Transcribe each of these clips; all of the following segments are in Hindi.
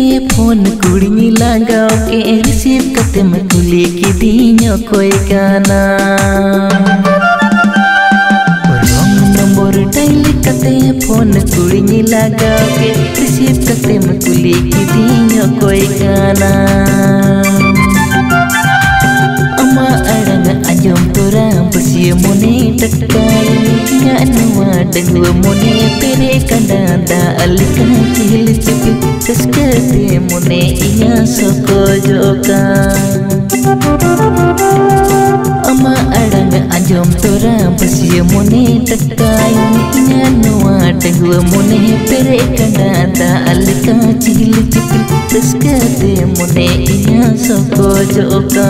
फोन कुड़ी लगाओ के रिसीव करते मैं कुली की दीनो कोई गाना रंग नंबर डायल करते फोन कुड़ी लगाओ के रिसीव करते मैं कुली की दीनो कोई गाना अमा अड़ंग अंजम तोरा बसी मोने टटकाई नुआ डंगुआ मोने पेरे कंडादा अलका चिल चिपिल तस्कते मोने इया सको जोका अमा अड़ंग अंजम तोरा बसी मोने टटकाई नुआ डंगुआ मोने पेरे कंडादा अलका चिल चिपिल तस्कते मोने इया सको जोका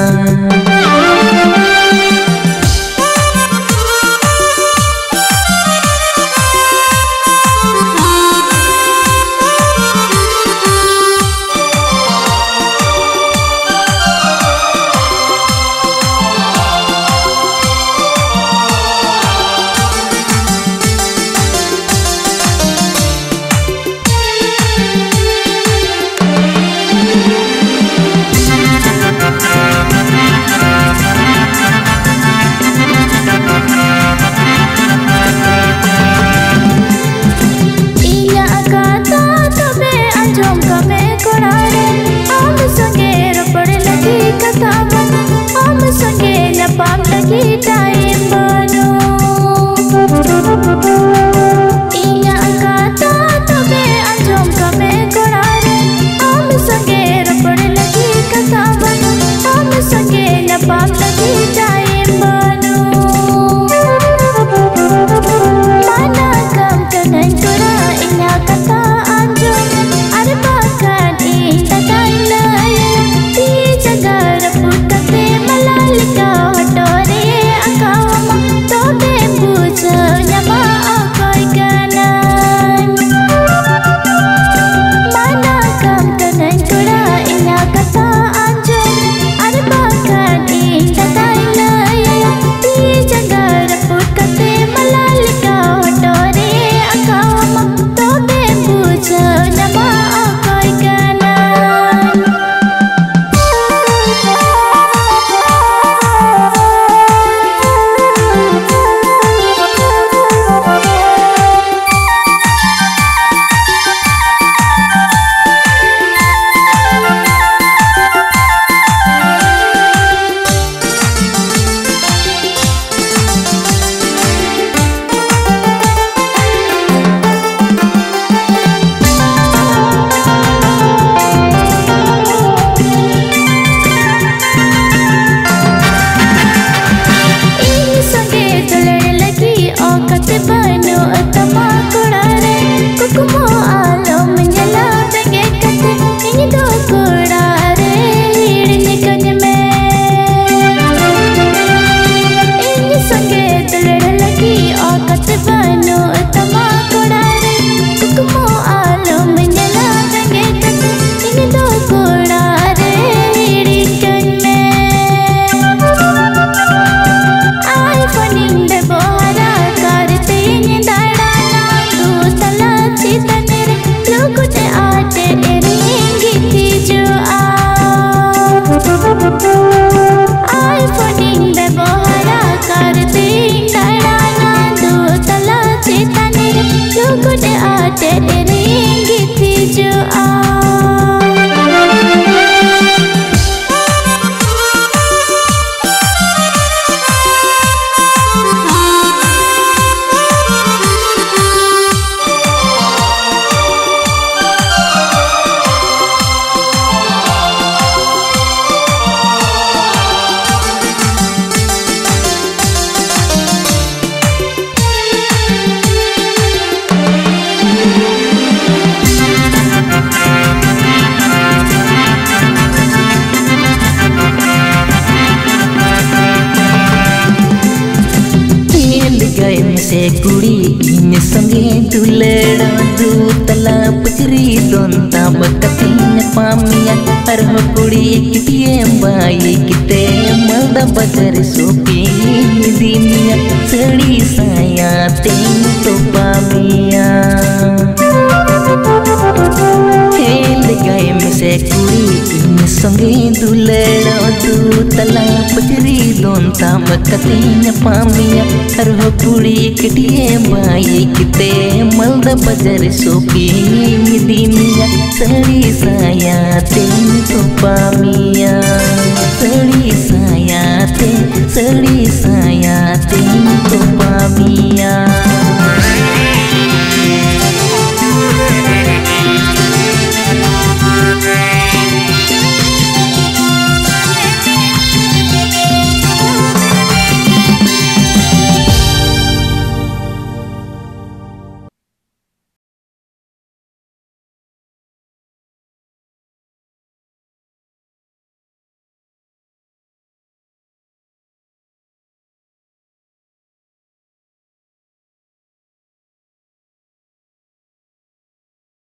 से कुड़ी इन संगे दुलेड़ा दू तला पचरी दोंता बकतीन पामिया हर कुड़ी कितिए बाई किते मलदा बजर सोपी दिनिया सड़ी साया तेन तो पामिया संगे दुलड़ो तू तला पचरी दोन ताम कते पामिया हर हो कुड़ी कटिए बाई किते मल्द बजर सोपी मिदिनिया सड़ी साया तेन तो पामिया सड़ी साया तेन तो पामिया।